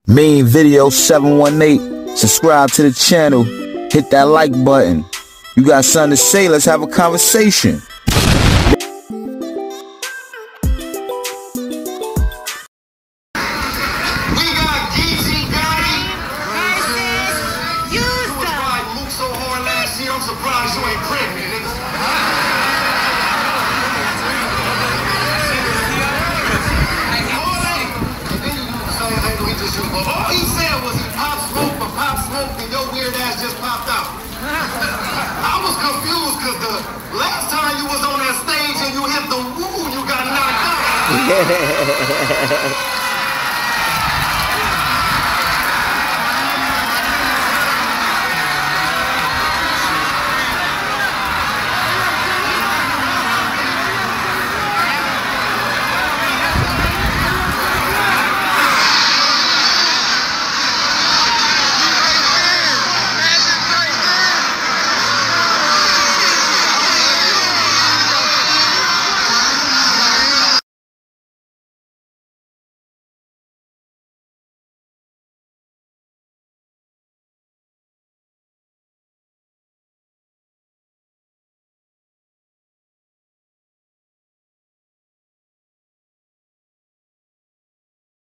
Main Video 718. Subscribe to the channel. Hit that like button. You got something to say? Let's have a conversation. I'm surprised you ain't pregnant, nigga. All he said was he popped smoke, but pop smoke, and your weird ass just popped out. I was confused because the last time you was on that stage and you hit the woo, you got knocked out.